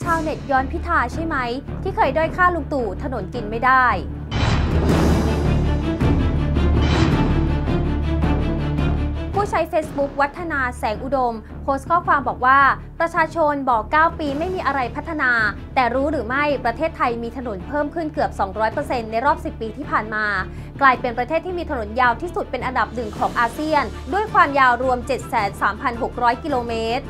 ชาวเน็ตย้อนพิธาใช่ไหมที่เคยด้อยค่าลุงตู่ถนนกินไม่ได้ผู้ใช้ Facebook วัฒนาแสงอุดมโพสต์ข้อความบอกว่าประชาชนบอก9ปีไม่มีอะไรพัฒนาแต่รู้หรือไม่ประเทศไทยมีถนนเพิ่มขึ้นเกือบ 200% ในรอบ10 ปีที่ผ่านมากลายเป็นประเทศที่มีถนนยาวที่สุดเป็นอันดับหนึ่งของอาเซียนด้วยความยาวรวม 73,600 กิโลเมตร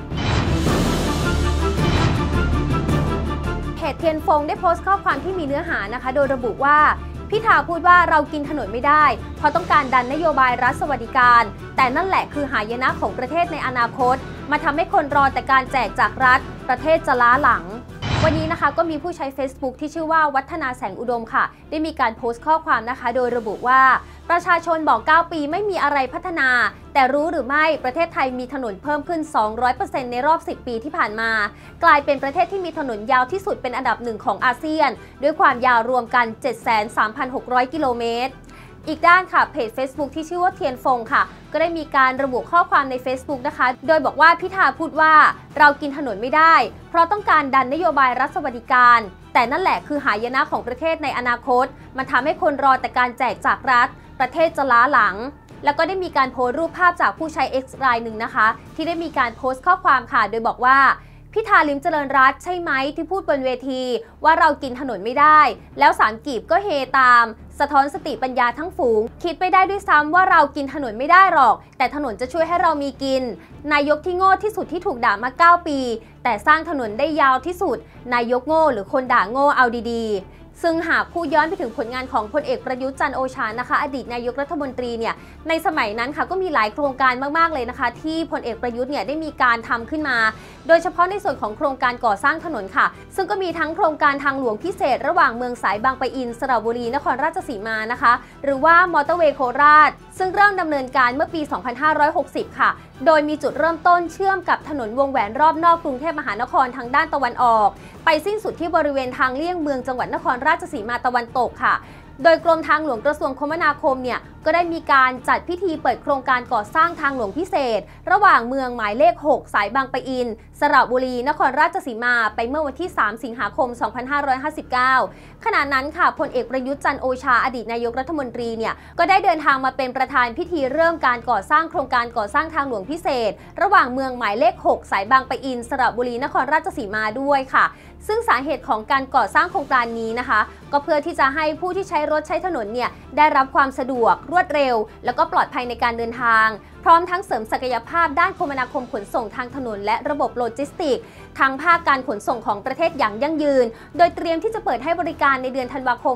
เพจเทียนฟงได้โพสต์ข้อความที่มีเนื้อหานะคะโดยระบุว่าพิธาพูดว่าเรากินถนนไม่ได้เพราะต้องการดันนโยบายรัฐสวัสดิการแต่นั่นแหละคือหายนะของประเทศในอนาคตมาทำให้คนรอแต่การแจกจากรัฐประเทศจะล้าหลังวันนี้นะคะก็มีผู้ใช้ Facebook ที่ชื่อว่าวัฒนาแสงอุดมค่ะได้มีการโพสต์ข้อความนะคะโดยระบุว่าประชาชนบอก9ปีไม่มีอะไรพัฒนาแต่รู้หรือไม่ประเทศไทยมีถนนเพิ่มขึ้น 200% ในรอบ10 ปีที่ผ่านมากลายเป็นประเทศที่มีถนนยาวที่สุดเป็นอันดับหนึ่งของอาเซียนด้วยความยาวรวมกัน 73,600 กิโลเมตรอีกด้านค่ะเพจ Facebook ที่ชื่อว่าเทียนฟงค่ะก็ได้มีการระบุข้อความใน Facebook นะคะโดยบอกว่าพิธาพูดว่าเรากินถนนไม่ได้เพราะต้องการดันนโยบายรัฐสวัสดิการแต่นั่นแหละคือหายนะของประเทศในอนาคตมันทำให้คนรอแต่การแจกจากรัฐประเทศจะล้าหลังแล้วก็ได้มีการโพสต์รูปภาพจากผู้ใช้ X รายหนึ่งนะคะที่ได้มีการโพสต์ข้อความค่ะโดยบอกว่าพิธาลิ้มเจริญรัตน์ใช่ไหมที่พูดบนเวทีว่าเรากินถนนไม่ได้แล้วสามกีบก็เฮตามสะท้อนสติปัญญาทั้งฝูงคิดไม่ได้ด้วยซ้ำว่าเรากินถนนไม่ได้หรอกแต่ถนนจะช่วยให้เรามีกินนายกที่โง่ที่สุดที่ถูกด่ามา9 ปีแต่สร้างถนนได้ยาวที่สุดนายกโง่หรือคนด่าโง่เอาดีๆซึ่งหากผู้ย้อนไปถึงผลงานของพลเอกประยุทธ์จันทร์โอชานะคะอดีตนายกรัฐมนตรีเนี่ยในสมัยนั้นค่ะก็มีหลายโครงการมากๆเลยนะคะที่พลเอกประยุทธ์เนี่ยได้มีการทำขึ้นมาโดยเฉพาะในส่วนของโครงการก่อสร้างถนนค่ะซึ่งก็มีทั้งโครงการทางหลวงพิเศษระหว่างเมืองสายบางปะอินสระบุรีนครราชสีมานะคะหรือว่ามอเตอร์เวย์โคราชซึ่งเริ่มดำเนินการเมื่อปี 2560 ค่ะโดยมีจุดเริ่มต้นเชื่อมกับถนนวงแหวนรอบนอกกรุงเทพมหานครทางด้านตะวันออกไปสิ้นสุดที่บริเวณทางเลี่ยงเมืองจังหวัดนครราชสีมาตะวันตกค่ะโดยกรมทางหลวงกระทรวงคมนาคมเนี่ยก็ได้มีการจัดพิธีเปิดโครงการก่อสร้างทางหลวงพิเศษระหว่างเมืองหมายเลข 6 สายบางปะอินสระบุรีนครราชสีมาไปเมื่อวันที่ 3 สิงหาคม 2559 ขณะนั้นค่ะพลเอกประยุทธ์จันทร์โอชาอดีตนายกรัฐมนตรีเนี่ยก็ได้เดินทางมาเป็นประธานพิธีเริ่มการก่อสร้างโครงการก่อสร้างทางหลวงพิเศษระหว่างเมืองหมายเลข 6 สายบางปะอินสระบุรีนครราชสีมาด้วยค่ะซึ่งสาเหตุของการก่อสร้างโครงการนี้นะคะก็เพื่อที่จะให้ผู้ที่ใช้รถใช้ถนนเนี่ยได้รับความสะดวกรวดเร็วแล้วก็ปลอดภัยในการเดินทางพร้อมทั้งเสริมศักยภาพด้านคมนาคมขนส่งทางถนนและระบบโลจิสติกส์ทางภาคการขนส่งของประเทศอย่างยั่งยืนโดยเตรียมที่จะเปิดให้บริการในเดือนธันวาคม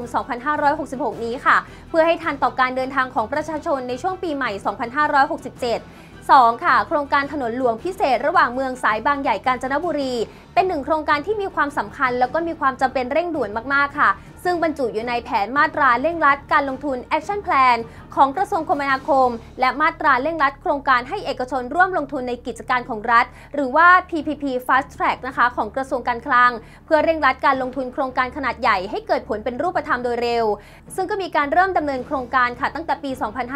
2566 นี้ค่ะเพื่อให้ทันต่อการเดินทางของประชาชนในช่วงปีใหม่ 2567 2 ค่ะโครงการถนนหลวงพิเศษระหว่างเมืองสายบางใหญ่กาญจนบุรีเป็นหนึ่งโครงการที่มีความสำคัญแล้วก็มีความจำเป็นเร่งด่วนมากๆค่ะซึ่งบรรจุอยู่ในแผนมาตราเร่งรัดการลงทุน Action Plan ของกระทรวงคมนาคมและมาตราเร่งรัดโครงการให้เอกชนร่วมลงทุนในกิจการของรัฐหรือว่า PPP Fast Track นะคะของกระทรวงการคลังเพื่อเร่งรัดการลงทุนโครงการขนาดใหญ่ให้เกิดผลเป็นรูปธรรมโดยเร็วซึ่งก็มีการเริ่มดำเนินโครงการค่ะตั้งแต่ปี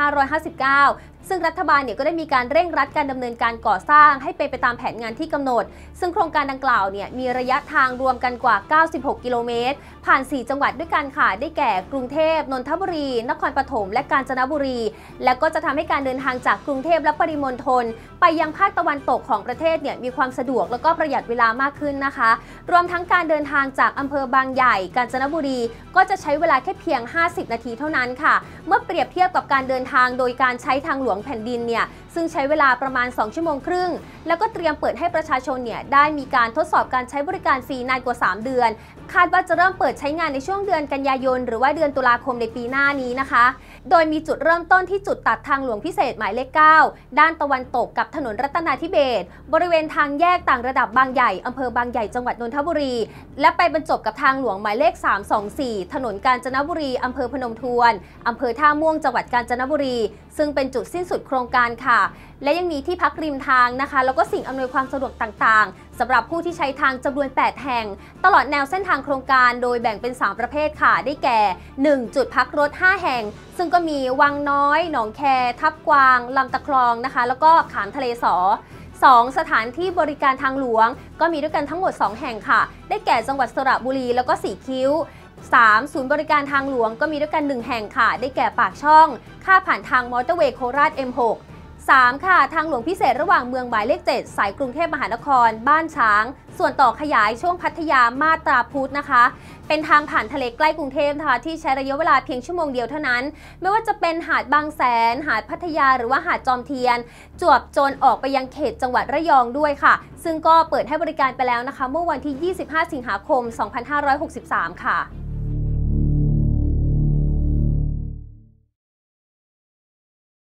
2559 ซึ่งรัฐบาลเนี่ยก็ได้มีการเร่งรัดการดำเนินการก่อสร้างให้เป็นไปตามแผนงานที่กำหนดซึ่งโครงการดังกล่าวเนี่ยมีระยะทางรวมกันกว่า 96 กิโลเมตรผ่าน 4 จังหวัดด้วยกันค่ะได้แก่กรุงเทพนนทบุรีนครปฐมและกาญจนบุรีและก็จะทำให้การเดินทางจากกรุงเทพและปริมณฑลไปยังภาคตะวันตกของประเทศเนี่ยมีความสะดวกแล้วก็ประหยัดเวลามากขึ้นนะคะรวมทั้งการเดินทางจากอำเภอบางใหญ่กาญจนบุรีก็จะใช้เวลาแค่เพียง 50 นาทีเท่านั้นค่ะเมื่อเปรียบเทียบกับการเดินทางโดยการใช้ทางหลวงแผ่นดินเนี่ยซึ่งใช้เวลาประมาณ 2 ชั่วโมงครึ่งแล้วก็เตรียมเปิดให้ประชาชนเนี่ยได้มีการทดสอบการใช้บริการฟรีนานกว่า 3 เดือนคาดว่าจะเริ่มเปิดใช้งานในช่วงเดือนกันยายนหรือว่าเดือนตุลาคมในปีหน้านี้นะคะโดยมีจุดเริ่มต้นที่จุดตัดทางหลวงพิเศษหมายเลข 9 ด้านตะวันตกกับถนนรัตนาธิเบศรบริเวณทางแยกต่างระดับบางใหญ่อำเภอบางใหญ่จังหวัดนนทบุรีและไปบรรจบกับทางหลวงหมายเลข 324 ถนนกาญจนบุรีอำเภอพนมทวนอำเภอท่าม่วงจังหวัดกาญจนบุรีซึ่งเป็นจุดสิ้นสุดโครงการค่ะและยังมีที่พักริมทางนะคะแล้วก็สิ่งอำนวยความสะดวกต่างๆสำหรับผู้ที่ใช้ทางจำนวน 8 แห่งตลอดแนวเส้นทางโครงการโดยแบ่งเป็น 3 ประเภทค่ะได้แก่ 1 จุดพักรถ 5 แห่งซึ่งก็มีวังน้อยหนองแคทับกวางลำตะคลองนะคะแล้วก็ขามทะเลสอ 2. สถานที่บริการทางหลวงก็มีด้วยกันทั้งหมด 2 แห่งค่ะได้แก่จังหวัดสระบุรีแล้วก็สีคิ้ว 3. ศูนย์บริการทางหลวงก็มีด้วยกัน 1 แห่งค่ะได้แก่ปากช่องค่าผ่านทางมอเตอร์เวย์โคราช M6 3. ค่ะทางหลวงพิเศษระหว่างเมืองหมายเลข 7 สายกรุงเทพมหานครบ้านช้างส่วนต่อขยายช่วงพัทยามาตราพุธนะคะเป็นทางผ่านทะเลใกล้กรุงเทพนะคะที่ใช้ระยะเวลาเพียงชั่วโมงเดียวเท่านั้นไม่ว่าจะเป็นหาดบางแสนหาดพัทยาหรือว่าหาดจอมเทียนจวบจนออกไปยังเขตจังหวัดระยองด้วยค่ะซึ่งก็เปิดให้บริการไปแล้วนะคะเมื่อวันที่ 25 สิงหาคม 2563 ค่ะ